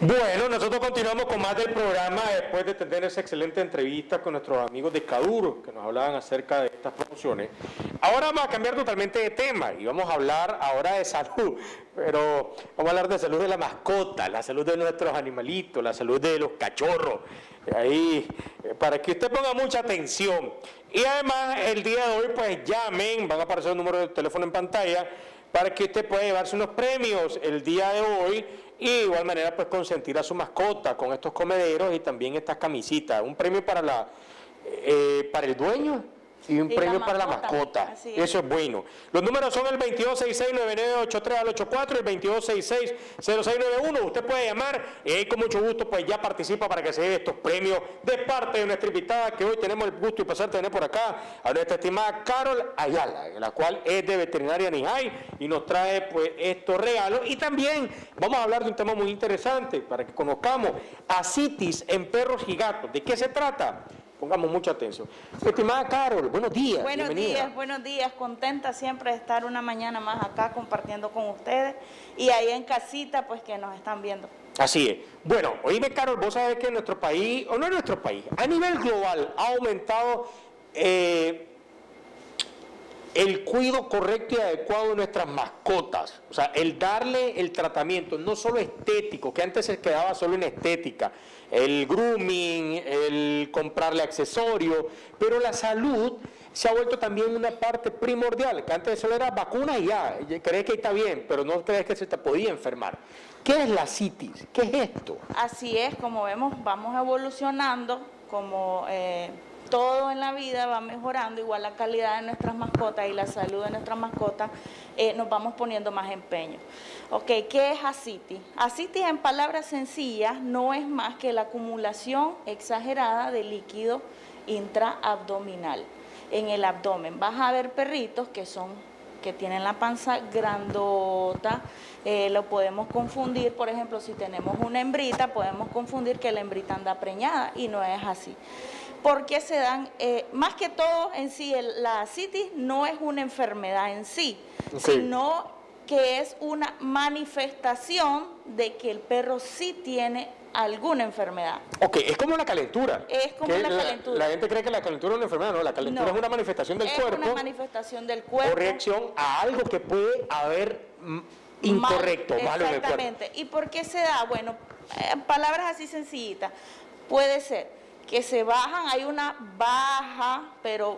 Bueno, nosotros continuamos con más del programa después de tener esa excelente entrevista con nuestros amigos de Caduro, que nos hablaban acerca de estas promociones. Ahora vamos a cambiar totalmente de tema y vamos a hablar ahora de salud, pero vamos a hablar de salud de la mascota, la salud de nuestros animalitos, la salud de los cachorros, ahí, para que usted ponga mucha atención. Y además, el día de hoy, pues llamen, van a aparecer el número de teléfono en pantalla, para que usted pueda llevarse unos premios el día de hoy y de igual manera pues consentir a su mascota con estos comederos y también estas camisitas. Un premio para el dueño y un premio para la mascota. Eso es bueno. Los números son el 2266-9983 al 84, el 2266-0691. Usted puede llamar y con mucho gusto pues ya participa para que se lleve estos premios de parte de nuestra invitada, que hoy tenemos el gusto y placer de tener por acá a nuestra estimada Carol Ayala, la cual es de Veterinaria Nijay y nos trae pues estos regalos. Y también vamos a hablar de un tema muy interesante para que conozcamos ascitis en perros y gatos. ¿De qué se trata? Pongamos mucha atención. Estimada Carol, buenos días. Buenos días, contenta siempre de estar una mañana más acá compartiendo con ustedes y ahí en casita pues que nos están viendo. Así es. Bueno, oíme Carol, vos sabés que en nuestro país, o no en nuestro país, a nivel global ha aumentado el cuidado correcto y adecuado de nuestras mascotas, o sea, el darle el tratamiento, no solo estético, que antes se quedaba solo en estética, el grooming, el comprarle accesorios, pero la salud se ha vuelto también una parte primordial, que antes solo era vacuna y ya, crees que está bien, pero no crees que se te podía enfermar. ¿Qué es la ascitis? ¿Qué es esto? Así es, como vemos, vamos evolucionando, como todo en la vida va mejorando, igual la calidad de nuestras mascotas y la salud de nuestras mascotas, nos vamos poniendo más empeño. Ok, ¿qué es ascitis? Ascitis en palabras sencillas no es más que la acumulación exagerada de líquido intraabdominal en el abdomen. Vas a ver perritos que tienen la panza grandota, lo podemos confundir, por ejemplo, si tenemos una hembrita, podemos confundir que la hembrita anda preñada y no es así. Porque se dan, más que todo en sí, la ascitis no es una enfermedad en sí, sino que es una manifestación de que el perro sí tiene alguna enfermedad. Ok, es como la calentura. Es como la calentura. La gente cree que la calentura es una enfermedad, no, la calentura es una manifestación del cuerpo. Es una manifestación del cuerpo. O reacción a algo que puede haber incorrecto, malo en el cuerpo. Exactamente. ¿Y por qué se da? Bueno, en palabras así sencillitas, puede ser que se bajan, hay una baja, pero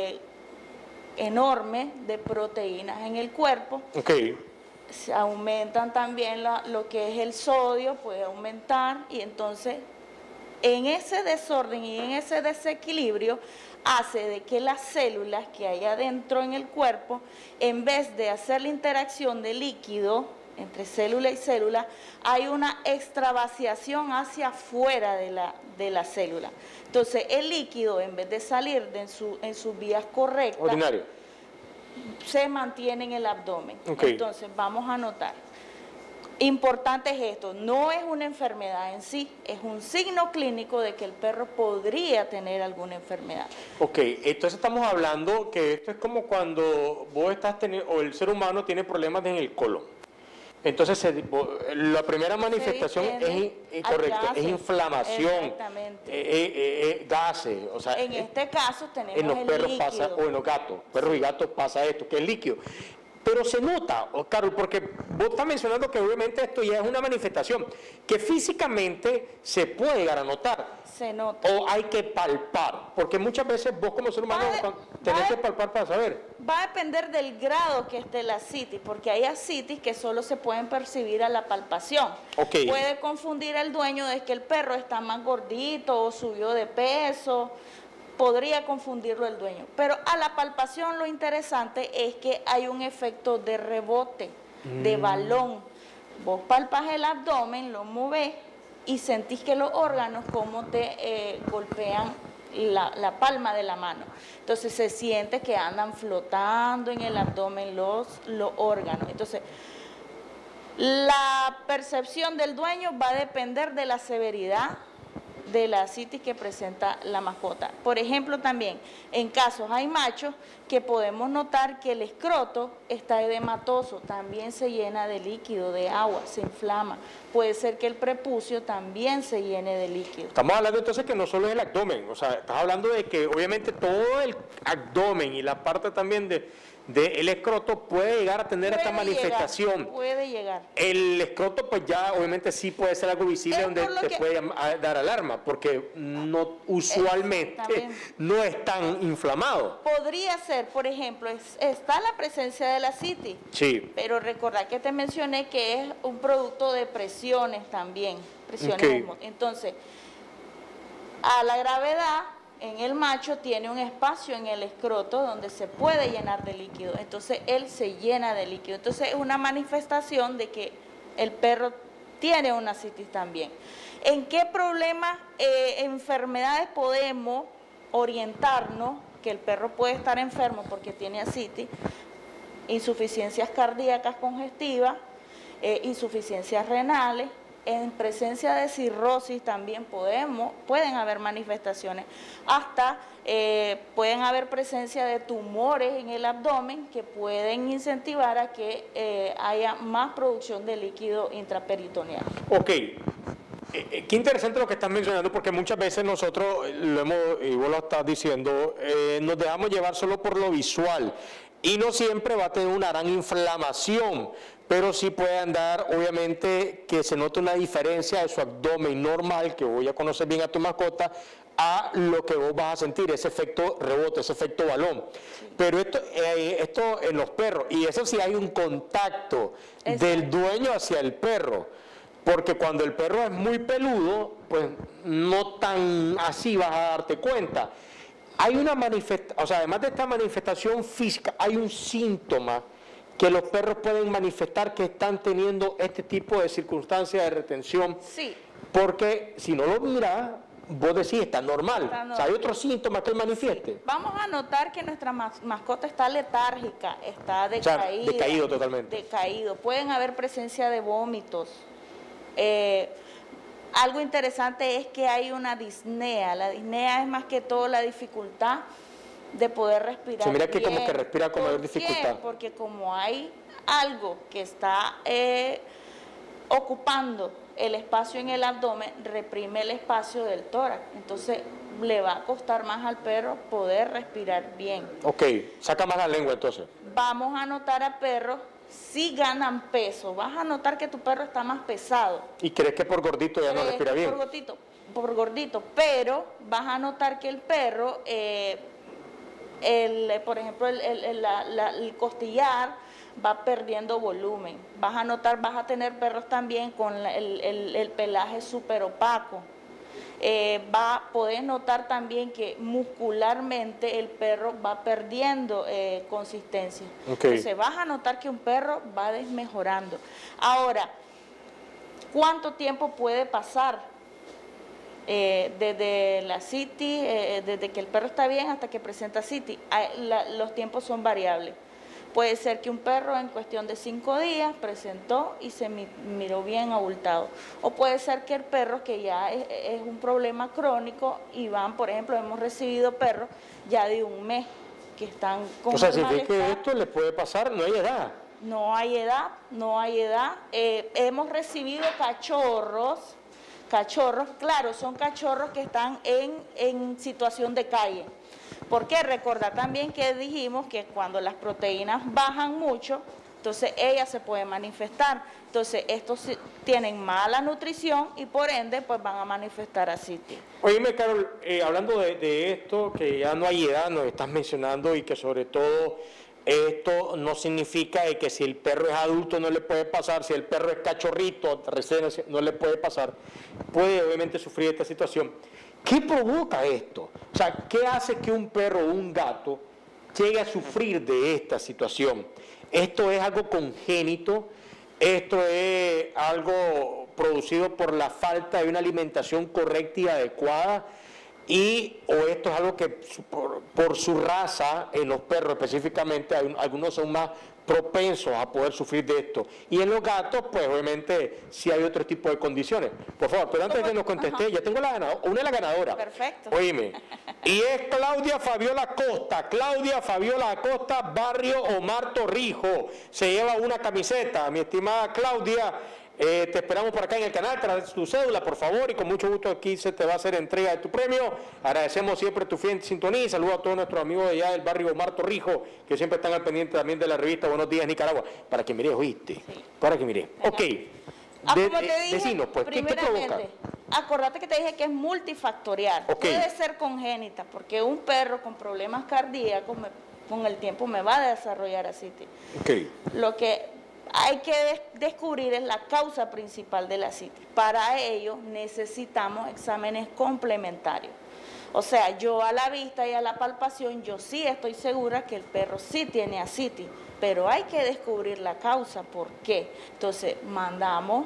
enorme de proteínas en el cuerpo. Okay. Se aumentan también lo que es el sodio, puede aumentar, y entonces en ese desorden y en ese desequilibrio hace de que las células que hay adentro en el cuerpo, en vez de hacer la interacción de líquido entre célula y célula, hay una extravaciación hacia afuera de la célula. Entonces el líquido, en vez de salir en sus vías correctas, ordinario, se mantiene en el abdomen. Okay. Entonces vamos a notar. Importante es esto, no es una enfermedad en sí, es un signo clínico de que el perro podría tener alguna enfermedad. Ok, entonces estamos hablando que esto es como cuando vos estás teniendo, o el ser humano tiene problemas en el colon. Entonces, la primera manifestación es correcto, es inflamación, gases, o sea, en este caso tenemos en los perros líquido. pasa, o en los gatos, perros y gatos pasa esto, que es líquido. Pero se nota, Carol, porque vos estás mencionando que obviamente esto ya es una manifestación que físicamente se puede llegar a notar. Se nota. O hay que palpar, porque muchas veces vos como ser humano tenés que palpar para saber. Va a depender del grado que esté la ascitis, porque hay ascitis que solo se pueden percibir a la palpación. Okay. Puede confundir al dueño de que el perro está más gordito o subió de peso. Podría confundirlo el dueño, pero a la palpación lo interesante es que hay un efecto de rebote, de balón. Vos palpas el abdomen, lo movés y sentís que los órganos como te golpean la palma de la mano. Entonces se siente que andan flotando en el abdomen los órganos. Entonces la percepción del dueño va a depender de la severidad de la citis que presenta la mascota. Por ejemplo, también en casos hay machos que podemos notar que el escroto está edematoso, también se llena de líquido, de agua, se inflama. Puede ser que el prepucio también se llene de líquido. Estamos hablando entonces que no solo es el abdomen, o sea, estás hablando de que obviamente todo el abdomen y la parte también del escroto puede llegar a tener esta manifestación. Puede llegar. El escroto pues ya obviamente sí puede ser algo visible donde te puede dar alarma, porque no usualmente no es tan inflamado. Podría ser, por ejemplo, está la presencia de la citis, sí, pero recordad que te mencioné que es un producto de presiones también, presiones. Okay. Entonces, a la gravedad, en el macho tiene un espacio en el escroto donde se puede llenar de líquido, entonces él se llena de líquido, entonces es una manifestación de que el perro tiene una citis también. ¿En qué problemas, enfermedades podemos orientarnos que el perro puede estar enfermo porque tiene citis? Insuficiencias cardíacas congestivas, insuficiencias renales. En presencia de cirrosis también pueden haber manifestaciones, hasta pueden haber presencia de tumores en el abdomen que pueden incentivar a que haya más producción de líquido intraperitoneal. Ok, qué interesante lo que estás mencionando, porque muchas veces nosotros, y vos lo estás diciendo, nos dejamos llevar solo por lo visual y no siempre va a tener una gran inflamación, pero sí puede andar, obviamente, que se note una diferencia de su abdomen normal, que voy a conocer bien a tu mascota, a lo que vos vas a sentir, ese efecto rebote, ese efecto balón. Sí. Pero esto en los perros, y eso sí hay un contacto del dueño hacia el perro, porque cuando el perro es muy peludo, pues no tan así vas a darte cuenta. Hay una manifestación, o sea, además de esta manifestación física, hay un síntoma que los perros pueden manifestar que están teniendo este tipo de circunstancias de retención. Sí. Porque si no lo miras, vos decís, está normal. O sea, hay otro síntoma que él manifieste. Sí. Vamos a notar que nuestra mascota está letárgica, está decaída. O sea, decaído totalmente. Decaído. Pueden haber presencia de vómitos. Algo interesante es que hay una disnea. La disnea es más que todo la dificultad de poder respirar. Se mira que como que respira con mayor dificultad. Porque como hay algo que está ocupando el espacio en el abdomen, reprime el espacio del tórax. Entonces le va a costar más al perro poder respirar bien. Ok, saca más la lengua entonces. Vamos a notar a perros si ganan peso. Vas a notar que tu perro está más pesado. ¿Y crees que por gordito ya no respira bien? Por gordito, pero vas a notar que el perro, por ejemplo, el costillar va perdiendo volumen. Vas a tener perros también con el pelaje súper opaco. Podés notar también que muscularmente el perro va perdiendo consistencia. Okay. Entonces vas a notar que un perro va desmejorando. Ahora, ¿cuánto tiempo puede pasar desde la citis, desde que el perro está bien hasta que presenta citis? Los tiempos son variables. Puede ser que un perro en cuestión de 5 días presentó y se miró bien abultado. O puede ser que el perro que ya es un problema crónico y por ejemplo, hemos recibido perros ya de 1 mes que están con malestar. O sea, si ves que esto le puede pasar, no hay edad. No hay edad, no hay edad. Hemos recibido cachorros, claro, son cachorros que están en situación de calle. Porque recordar también que dijimos que cuando las proteínas bajan mucho, entonces ellas se pueden manifestar. Entonces estos tienen mala nutrición y por ende pues van a manifestar citis. Oíme, Carol, hablando de esto, que ya no hay edad, nos estás mencionando, y que sobre todo esto no significa que si el perro es adulto no le puede pasar, si el perro es cachorrito, recién no le puede pasar, puede obviamente sufrir esta situación. ¿Qué provoca esto? O sea, ¿qué hace que un perro o un gato llegue a sufrir de esta situación? ¿Esto es algo congénito? ¿Esto es algo producido por la falta de una alimentación correcta y adecuada? ¿O esto es algo que por su raza, en los perros específicamente, algunos son más propensos a poder sufrir de esto. Y en los gatos, pues obviamente sí hay otro tipo de condiciones. Por favor, pero antes de que nos contesté, ya tengo la ganadora, una de las ganadoras. Perfecto. Oíme, y es Claudia Fabiola Costa. Claudia Fabiola Costa, Barrio Omar Torrijos. Se lleva una camiseta, mi estimada Claudia. Te esperamos por acá en el canal, traes tu cédula, por favor, y con mucho gusto aquí se te va a hacer entrega de tu premio. Agradecemos siempre tu fiel sintonía y saludos a todos nuestros amigos de allá del barrio Omar Torrijos, que siempre están al pendiente también de la revista Buenos Días Nicaragua. Para que mires, ¿oíste? Sí. Para que mires. Ok. Como te dije, decinos, pues, ¿qué provoca? Acordate que te dije que es multifactorial. Okay. Puede ser congénita, porque un perro con problemas cardíacos con el tiempo me va a desarrollar asitis. Okay. Lo que hay que descubrir es la causa principal de la asitis. Para ello necesitamos exámenes complementarios. O sea, yo a la vista y a la palpación, yo sí estoy segura que el perro sí tiene asitis, pero hay que descubrir la causa, ¿por qué? Entonces, mandamos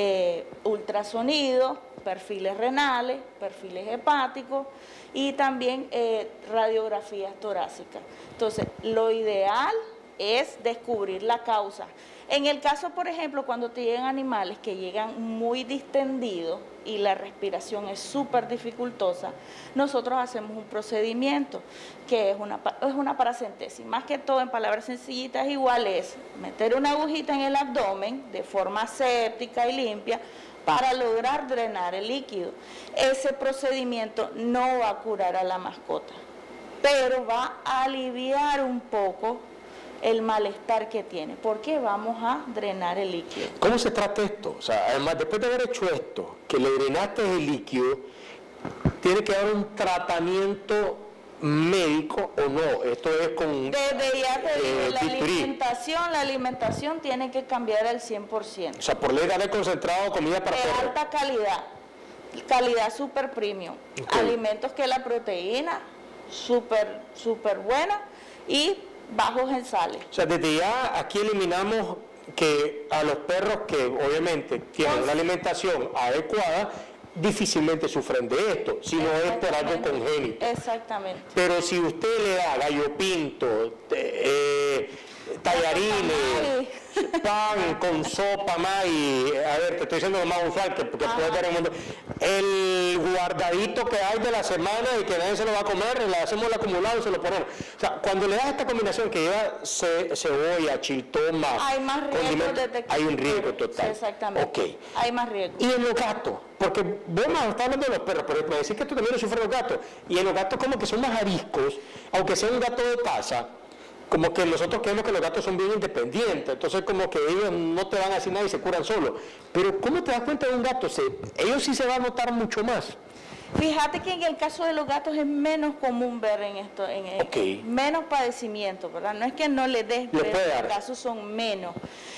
ultrasonidos, perfiles renales, perfiles hepáticos y también radiografías torácicas. Entonces, lo ideal es descubrir la causa. En el caso, por ejemplo, cuando te llegan animales que llegan muy distendidos y la respiración es súper dificultosa, nosotros hacemos un procedimiento que es una paracentesis. Más que todo, en palabras sencillitas, igual es meter una agujita en el abdomen de forma séptica y limpia para lograr drenar el líquido. Ese procedimiento no va a curar a la mascota, pero va a aliviar un poco el malestar que tiene, porque vamos a drenar el líquido. ¿Cómo se trata esto? O sea, además, después de haber hecho esto, que le drenaste el líquido, ¿tiene que haber un tratamiento médico o no? Esto es con... Desde ya te digo, la alimentación tiene que cambiar al 100%. O sea, por ley darle concentrado comida para de perros. alta calidad super premium. Okay. Alimentos que la proteína, súper buena y bajos en sales. O sea, desde ya aquí eliminamos que a los perros que obviamente tienen una alimentación adecuada, difícilmente sufren de esto, si no es por algo congénito. Exactamente. Pero si usted le da gallo pinto, tallarines, pan con sopa, maíz, a ver, te estoy diciendo lo más usual que puede ver en el mundo, el guardadito que hay de la semana y que nadie se lo va a comer, le hacemos el acumulado y se lo ponemos. O sea, cuando le das esta combinación que lleva cebolla, chiltoma, hay más riesgo de hay un riesgo total. Exactamente. Okay. Hay más riesgo. Y en los gatos, porque vos me estás hablando de los perros, pero me decís que tú también lo sufres los gatos, y en los gatos como que son más ariscos, aunque sea un gato de casa, como que nosotros creemos que los gatos son bien independientes, entonces como que ellos no te van a decir nada y se curan solos. Pero ¿cómo te das cuenta de un gato? Ellos sí se van a notar mucho más. Fíjate que en el caso de los gatos es menos común ver en esto, Okay. Menos padecimiento, ¿verdad? No es que no les des, pero en casos son menos.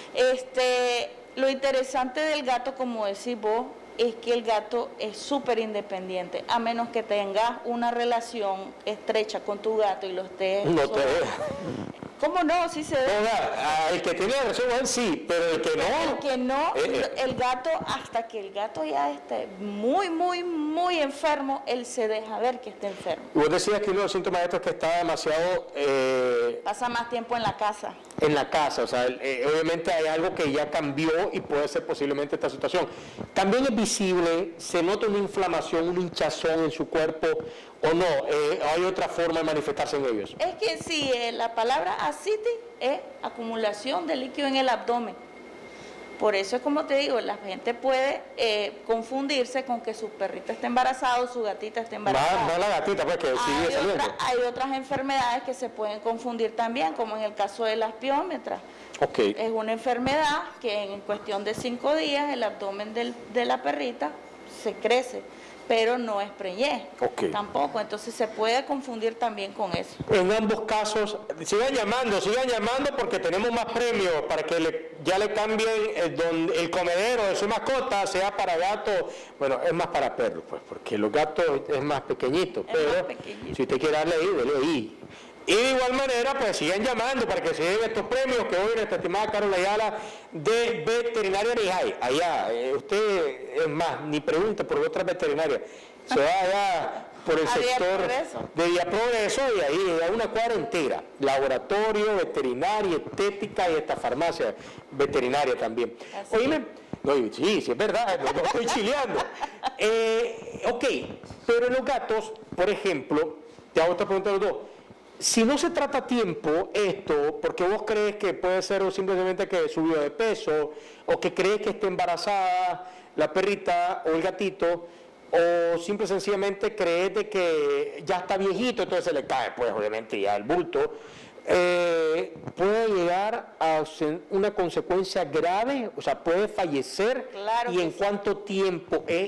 Lo interesante del gato, como decís vos, es que el gato es súper independiente, a menos que tengas una relación estrecha con tu gato y lo estés... No te deja. ¿Cómo no? Sí se ve. El que tiene relación con él sí, pero el que no... El que no, el gato, hasta que el gato ya esté muy enfermo, él se deja ver que está enfermo. Y vos decías que uno de los síntomas de esto es que está demasiado... pasa más tiempo en la casa. En la casa, o sea, obviamente hay algo que ya cambió y puede ser posiblemente esta situación. También es visible, se nota una inflamación, un hinchazón en su cuerpo, o no, hay otra forma de manifestarse en ellos. Es que sí, la palabra asitis es acumulación de líquido en el abdomen. Por eso es como te digo, la gente puede confundirse con que su perrita está embarazada o su gatita está embarazada. No la gatita, pues que sigue saliendo. Hay otras enfermedades que se pueden confundir también, como en el caso de las piómetras. Okay. Es una enfermedad que en cuestión de 5 días el abdomen de la perrita se crece, pero no es preñez tampoco, entonces se puede confundir también con eso. En ambos casos, sigan llamando porque tenemos más premios para que ya le cambien el comedero de su mascota, sea para gato, bueno, es más para perros, pues, porque los gatos es más pequeñito, pero si usted quiere darle ahí, dele ahí. Y de igual manera, pues sigan llamando para que se den estos premios que hoy nuestra estimada Carola Ayala de Veterinaria Nijay. Allá, usted, es más, ni pregunte por otras veterinarias. Se va allá por el A Vía sector Progreso. de Vía Progreso y ahí hay una cuadra entera, laboratorio, veterinaria, estética y esta farmacia veterinaria también. Así Oíme, no, sí, es verdad, no estoy chileando. Ok, pero en los gatos, por ejemplo, te hago otra pregunta a los dos. Si no se trata a tiempo esto, porque vos crees que puede ser o simplemente que subió de peso, o que crees que esté embarazada la perrita o el gatito, o simple y sencillamente crees de que ya está viejito, entonces se le cae, pues obviamente ya el bulto, puede llegar a ser una consecuencia grave, o sea, puede fallecer. Claro y que en sí. cuánto tiempo es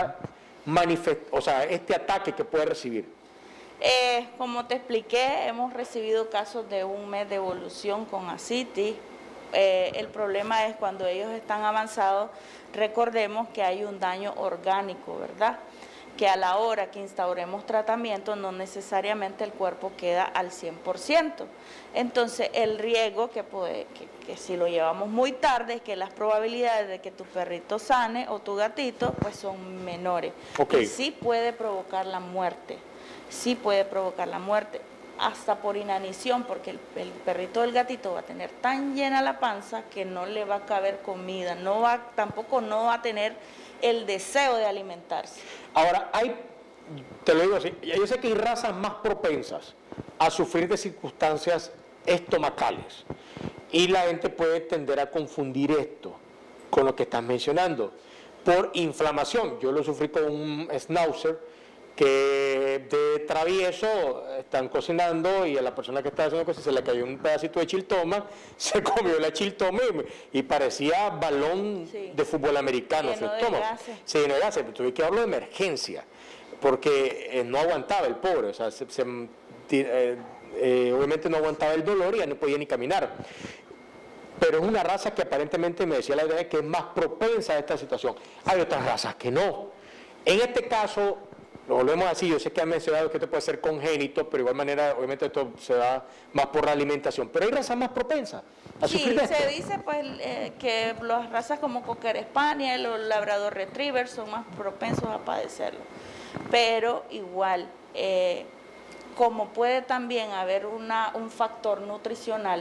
este ataque que puede recibir. Como te expliqué, hemos recibido casos de 1 mes de evolución con ascitis. El problema es cuando ellos están avanzados, recordemos que hay un daño orgánico, ¿verdad? Que a la hora que instauremos tratamiento no necesariamente el cuerpo queda al 100%. Entonces el riesgo que si lo llevamos muy tarde es que las probabilidades de que tu perrito sane o tu gatito pues son menores. Okay. Y sí puede provocar la muerte. Sí puede provocar la muerte, hasta por inanición, porque el perrito o el gatito va a tener tan llena la panza que no le va a caber comida, tampoco no va a tener el deseo de alimentarse. Ahora, te lo digo así, yo sé que hay razas más propensas a sufrir de circunstancias estomacales y la gente puede tender a confundir esto con lo que estás mencionando por inflamación. Yo lo sufrí con un schnauzer que de travieso están cocinando y a la persona que estaba haciendo cosas se le cayó un pedacito de chiltoma, se comió la chiltoma y parecía balón de fútbol americano. Lleno de gases. Se llenó de gases, pero tuve que hablar de emergencia, porque no aguantaba el pobre, o sea, obviamente no aguantaba el dolor y ya no podía ni caminar. Pero es una raza que aparentemente me decía la idea que es más propensa a esta situación. Hay otras razas que no. En este caso, lo volvemos así, yo sé que han mencionado que esto puede ser congénito, pero de igual manera, obviamente esto se da más por la alimentación. Pero hay razas más propensas a sufrir de esto. Se dice pues que las razas como Cocker Spaniel o Labrador Retriever son más propensos a padecerlo. Pero igual, como puede también haber un factor nutricional,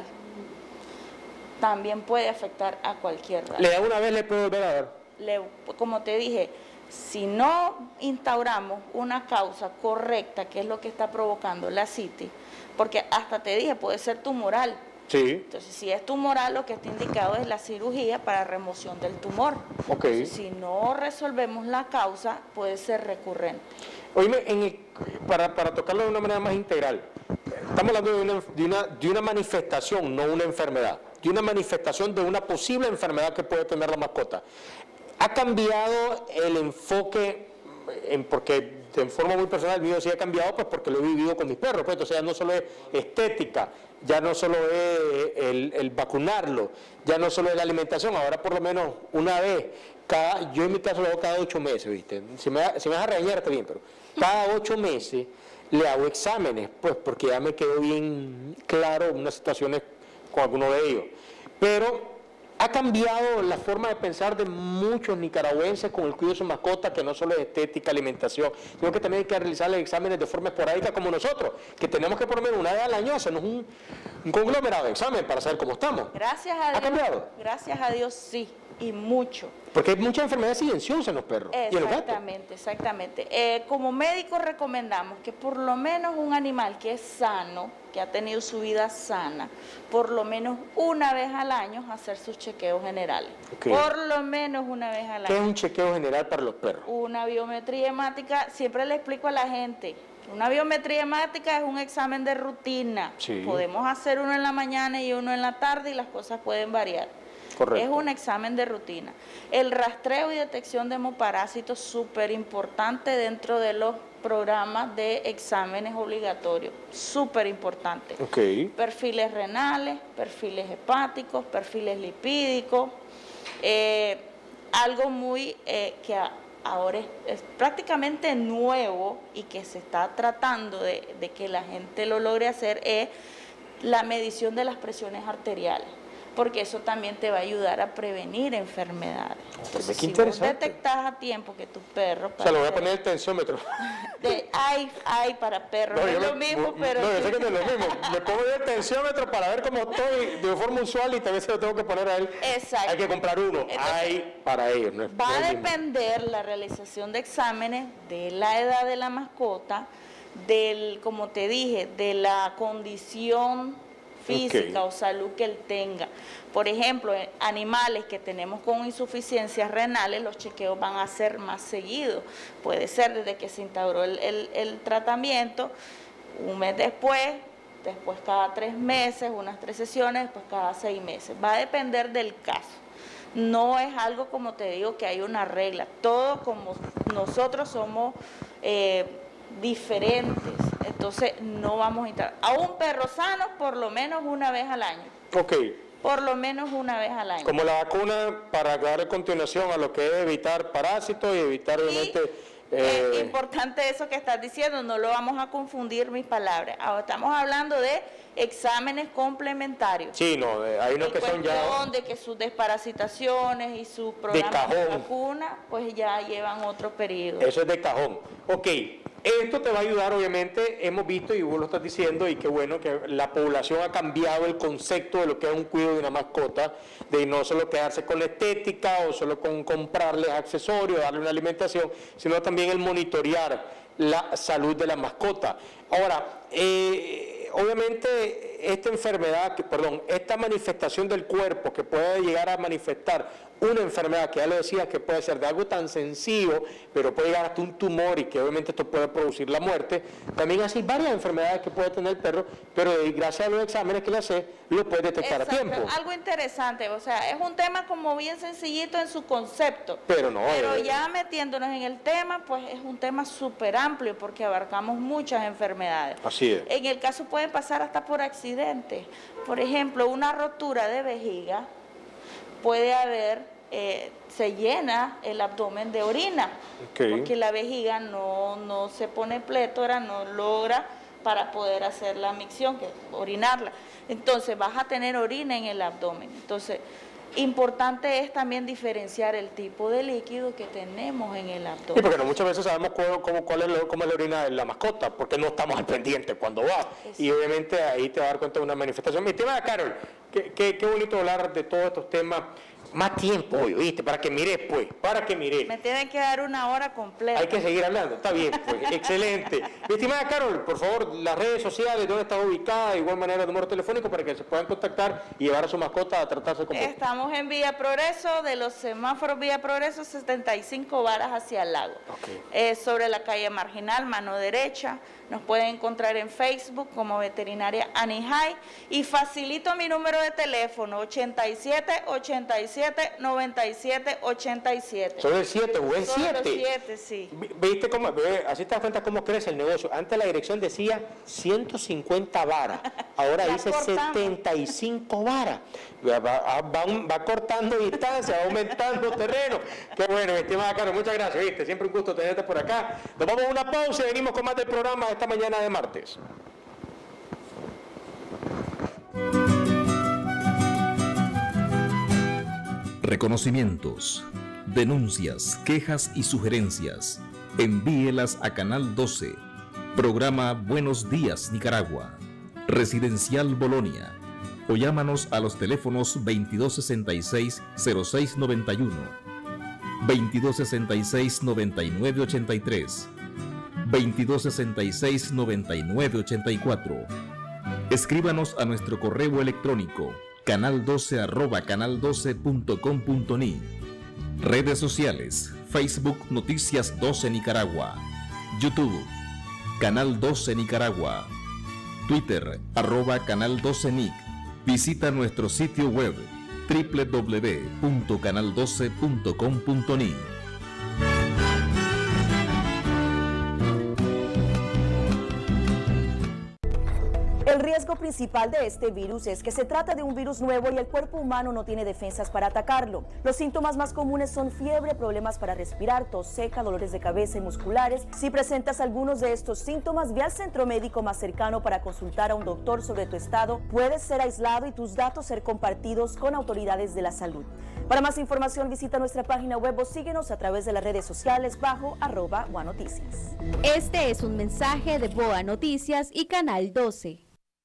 también puede afectar a cualquier raza. ¿Le da una vez le puedo volver a dar? Como te dije, si no instauramos una causa correcta, que es lo que está provocando la ascitis, porque hasta te dije, puede ser tumoral. Sí. Entonces, si es tumoral, lo que está indicado es la cirugía para remoción del tumor. Ok. Entonces, si no resolvemos la causa, puede ser recurrente. Oíme, para tocarlo de una manera más integral, estamos hablando de una manifestación, no una enfermedad, de una manifestación de una posible enfermedad que puede tener la mascota. ¿Ha cambiado el enfoque, porque en forma muy personal el mío sí ha cambiado, pues porque lo he vivido con mis perros, pues entonces ya no solo es estética, ya no solo es el vacunarlo, ya no solo es la alimentación, ahora por lo menos una vez, yo en mi caso lo hago cada 8 meses, ¿viste? Si me vas a regañar está bien, pero cada 8 meses le hago exámenes, pues porque ya me quedó bien claro unas situaciones con alguno de ellos. Pero ha cambiado la forma de pensar de muchos nicaragüenses con el cuidado de su mascota, que no solo es estética, alimentación, sino que también hay que realizarle exámenes de forma esporádica como nosotros, que tenemos que por lo menos una vez al año hacernos un conglomerado de examen para saber cómo estamos. Gracias a Dios. ¿Ha cambiado? Gracias a Dios sí, y mucho. Porque hay muchas enfermedades silenciosas en los perros y en los gatos. Exactamente. Como médicos recomendamos que por lo menos un animal que es sano, que ha tenido su vida sana, por lo menos una vez al año hacer sus chequeos generales. Okay. Por lo menos una vez al año. ¿Qué es un chequeo general para los perros? Una biometría hemática, siempre le explico a la gente, una biometría hemática es un examen de rutina. Sí. Podemos hacer uno en la mañana y uno en la tarde y las cosas pueden variar. Correcto. Es un examen de rutina. El rastreo y detección de hemoparásitos, súper importante dentro de los programas de exámenes obligatorios, súper importante. Okay. Perfiles renales, perfiles hepáticos, perfiles lipídicos. Algo muy que ahora es prácticamente nuevo y que se está tratando de que la gente lo logre hacer es la medición de las presiones arteriales, porque eso también te va a ayudar a prevenir enfermedades. Entonces, si vos detectás a tiempo que tu perro... O sea, le voy a poner el tensiómetro. Hay para perros, no es lo mismo, pero... No, yo sé que no es lo mismo. Me pongo el tensiómetro para ver cómo estoy de forma usual y también se lo tengo que poner a él. Exacto. Hay que comprar uno. Entonces, hay para ellos. No es, va no es a mismo. depender la realización de exámenes de la edad de la mascota, como te dije, de la condición física o salud que él tenga. Por ejemplo, animales que tenemos con insuficiencias renales, los chequeos van a ser más seguidos. Puede ser desde que se instauró el tratamiento, un mes después cada 3 meses, unas 3 sesiones, después cada 6 meses. Va a depender del caso. No es algo, como te digo, que hay una regla. Todos como nosotros somos diferentes, entonces no vamos a entrar. A un perro sano por lo menos una vez al año. Ok. Por lo menos una vez al año. Como la vacuna para dar continuación a lo que es evitar parásitos y evitar obviamente... Es importante eso que estás diciendo, no lo vamos a confundir mis palabras. Ahora estamos hablando de exámenes complementarios. Sí, no, hay unos que son ya... de que sus desparasitaciones y sus programas de vacuna, pues ya llevan otro periodo. Eso es de cajón. Ok, esto te va a ayudar, obviamente, hemos visto, y vos lo estás diciendo, y qué bueno que la población ha cambiado el concepto de lo que es un cuidado de una mascota, de no solo quedarse con la estética o solo con comprarles accesorios, darle una alimentación, sino también el monitorear la salud de la mascota. Ahora, obviamente esta manifestación del cuerpo que puede llegar a manifestar una enfermedad, que ya lo decía, que puede ser de algo tan sencillo, pero puede llegar hasta un tumor y que obviamente esto puede producir la muerte. También hay varias enfermedades que puede tener el perro, pero gracias a los exámenes que le hace, lo puede detectar a tiempo. Algo interesante, o sea, es un tema como bien sencillito en su concepto. Pero ya metiéndonos en el tema, pues es un tema súper amplio porque abarcamos muchas enfermedades. Así es. En el caso pueden pasar hasta por accidentes. Por ejemplo, una rotura de vejiga puede haber, se llena el abdomen de orina, porque la vejiga no se pone plétora, no logra para poder hacer la micción, que es orinarla. Entonces vas a tener orina en el abdomen. Entonces, importante es también diferenciar el tipo de líquido que tenemos en el abdomen. Sí, porque muchas veces sabemos cómo es la orina de la mascota, porque no estamos al pendiente cuando va. Y obviamente ahí te va a dar cuenta de una manifestación. Mi estimada Carol, qué bonito hablar de todos estos temas. Más tiempo hoy, ¿oíste? Para que mires, pues, para que mires. Me tienen que dar una hora completa. Hay que seguir hablando, está bien, pues, excelente. Mi estimada Carol, por favor, las redes sociales, dónde está ubicada, de igual manera el número telefónico para que se puedan contactar y llevar a su mascota a tratarse con vos. Estamos en Vía Progreso, de los semáforos Vía Progreso, 75 varas hacia el lago. Sobre la calle Marginal, mano derecha. Nos pueden encontrar en Facebook como Veterinaria Anihai y facilito mi número de teléfono 87 87 97 87. ¿Solo el 7 o el 7? Solo el 7, sí. ¿Viste cómo? Así te das cuenta cómo crece el negocio. Antes la dirección decía 150 varas, ahora dice 75 varas. Va cortando distancia, va aumentando terreno. Qué bueno, mi estimada Carol, muchas gracias, ¿viste? Siempre un gusto tenerte por acá. Nos vamos a una pausa y venimos con más del programa esta mañana de martes. Reconocimientos, denuncias, quejas y sugerencias. Envíelas a Canal 12. Programa Buenos Días Nicaragua. Residencial Bolonia. O llámanos a los teléfonos 2266-0691, 2266-9983, 2266-9984. Escríbanos a nuestro correo electrónico canal12@canal12.com.ni. Redes sociales: Facebook Noticias 12 Nicaragua, YouTube Canal 12 Nicaragua, Twitter @Canal 12 Nic. Visita nuestro sitio web www.canal12.com.ni. El riesgo principal de este virus es que se trata de un virus nuevo y el cuerpo humano no tiene defensas para atacarlo. Los síntomas más comunes son fiebre, problemas para respirar, tos seca, dolores de cabeza y musculares. Si presentas algunos de estos síntomas, ve al centro médico más cercano para consultar a un doctor sobre tu estado. Puedes ser aislado y tus datos ser compartidos con autoridades de la salud. Para más información, visita nuestra página web o síguenos a través de las redes sociales bajo @boanoticias. Este es un mensaje de Boa Noticias y Canal 12.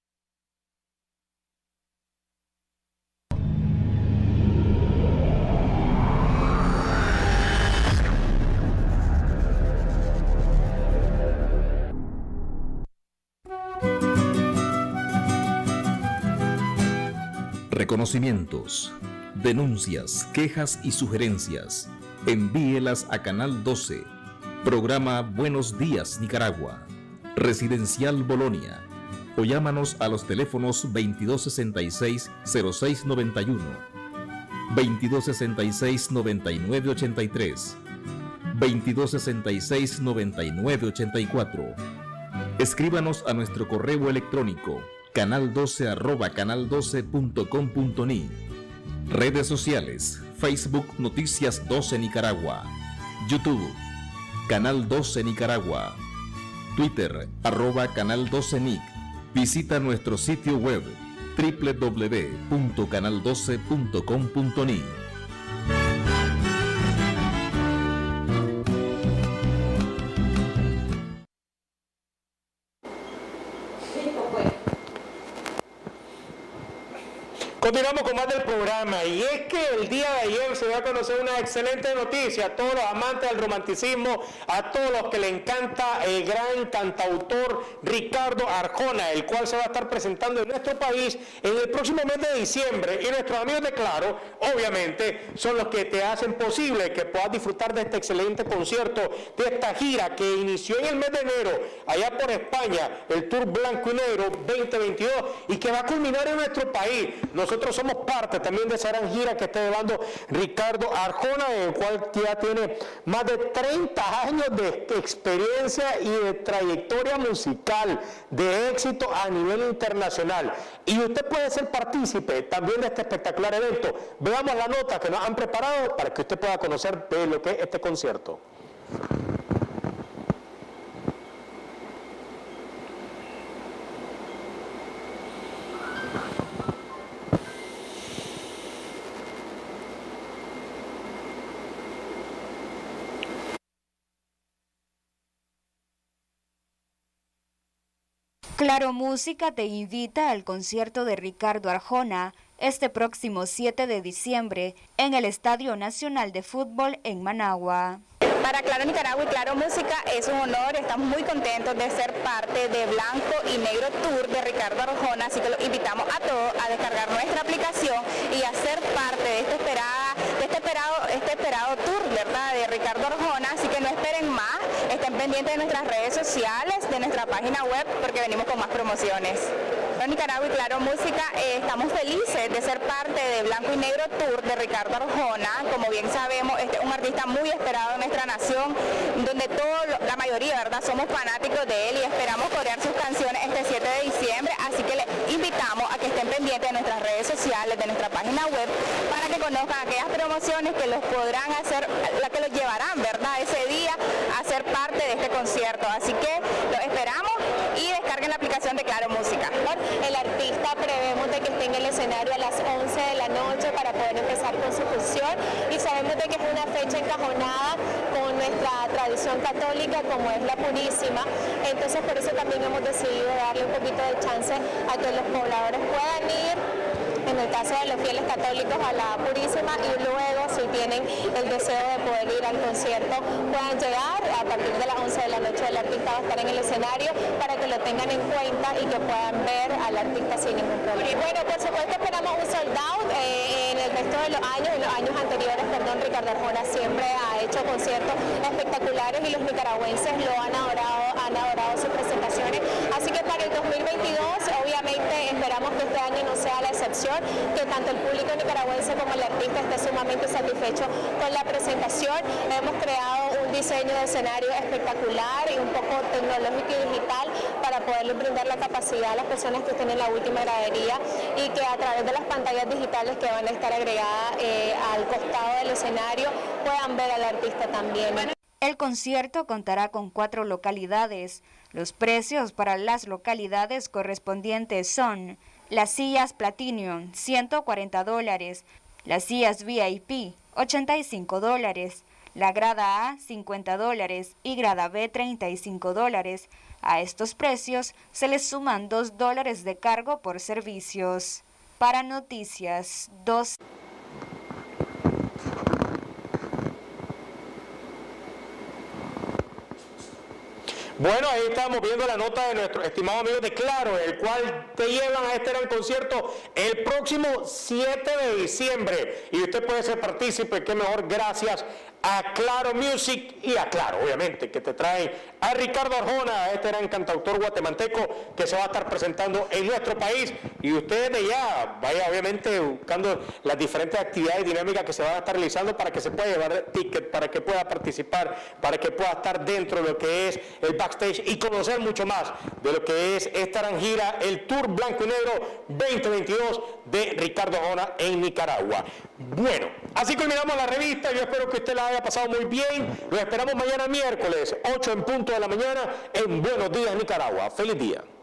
Reconocimientos, denuncias, quejas y sugerencias. Envíelas a Canal 12. Programa Buenos Días Nicaragua, Residencial Bolonia, o llámanos a los teléfonos 2266-0691, 2266-9983, 2266-9984. Escríbanos a nuestro correo electrónico canal12@canal12.com.ni. Redes sociales: Facebook Noticias 12 Nicaragua, YouTube Canal 12 Nicaragua, Twitter @Canal 12 Nic. Visita nuestro sitio web www.canal12.com.ni. Continuamos con más del programa, y es que el día de ayer se dio a conocer una excelente noticia a todos los amantes del romanticismo, a todos los que le encanta el gran cantautor Ricardo Arjona, el cual se va a estar presentando en nuestro país en el próximo mes de diciembre. Y nuestros amigos de Claro, obviamente, son los que te hacen posible que puedas disfrutar de este excelente concierto, de esta gira que inició en el mes de enero, allá por España, el Tour Blanco y Negro 2022, y que va a culminar en nuestro país. Nosotros somos parte también de esa gran gira que está llevando Ricardo Arjona, el cual ya tiene más de 30 años de experiencia y de trayectoria musical, de éxito a nivel internacional. Y usted puede ser partícipe también de este espectacular evento. Veamos la nota que nos han preparado para que usted pueda conocer de lo que es este concierto. Claro Música te invita al concierto de Ricardo Arjona este próximo 7 de diciembre en el Estadio Nacional de Fútbol en Managua. Para Claro Nicaragua y Claro Música es un honor, estamos muy contentos de ser parte de Blanco y Negro Tour de Ricardo Arjona, así que los invitamos a todos a descargar nuestra aplicación y a ser parte de este esperado tour, ¿verdad?, de Ricardo Arjona, así que no esperen más, estén pendientes de nuestras redes sociales, de nuestra página web, porque venimos con más promociones. Claro Nicaragua y Claro Música, estamos felices de ser parte de Blanco y Negro Tour de Ricardo Arjona. Como bien sabemos, este es un artista muy esperado en nuestra nación, donde la mayoría, ¿verdad?, somos fanáticos de él y esperamos corear sus canciones este 7 de diciembre, así que les invitamos a que estén pendientes de nuestras redes sociales, de nuestra página web, para que conozcan aquellas promociones que los podrán hacer, las que los llevarán, ¿verdad?, ese día a ser parte de este concierto. Así que los esperamos y descarguen la aplicación de Claro Música. El artista prevemos de que esté en el escenario a las 11 de la noche para poder empezar con su función, y sabemos de que es una fecha encajonada con nuestra tradición católica como es la Purísima, entonces por eso también hemos decidido darle un poquito de chance a que los pobladores puedan ir, en el caso de los fieles católicos, a la Purísima, y luego, si tienen el deseo de poder ir al concierto, puedan llegar. A partir de las 11 de la noche el artista va a estar en el escenario para que lo tengan en cuenta y que puedan ver al artista sin ningún problema. Bueno, por supuesto esperamos un sold out. En el resto de los años, en los años anteriores, Ricardo Arjona siempre ha hecho conciertos espectaculares y los nicaragüenses lo han adorado sus presentaciones. Así que para el 2022, obviamente, esperamos que este año no sea la excepción, que tanto el público nicaragüense como el artista esté sumamente satisfecho con la presentación. Hemos creado un diseño de escenario espectacular y un poco tecnológico y digital para poderles brindar la capacidad a las personas que estén en la última gradería y que a través de las pantallas digitales que van a estar agregadas al costado del escenario puedan ver al artista también. El concierto contará con 4 localidades. Los precios para las localidades correspondientes son: las sillas Platinum, $140, las sillas VIP, $85, la grada A, $50 y grada B, $35. A estos precios se les suman $2 de cargo por servicios. Para Noticias 2. Bueno, ahí estamos viendo la nota de nuestro estimado amigo de Claro, el cual te llevan a este gran concierto el próximo 7 de diciembre. Y usted puede ser partícipe, qué mejor, gracias a Claro Music y a Claro, obviamente, que te traen a Ricardo Arjona, este gran cantautor guatemalteco que se va a estar presentando en nuestro país. Y usted de ya vaya obviamente buscando las diferentes actividades dinámicas que se van a estar realizando para que se pueda llevar ticket, para que pueda participar, para que pueda estar dentro de lo que es el backstage y conocer mucho más de lo que es esta gran gira, el Tour Blanco y Negro 2022 de Ricardo Arjona en Nicaragua. Bueno, así culminamos la revista. Yo espero que usted la haya pasado muy bien. Los esperamos mañana miércoles, 8 en punto de la mañana, en Buenos Días Nicaragua. Feliz día.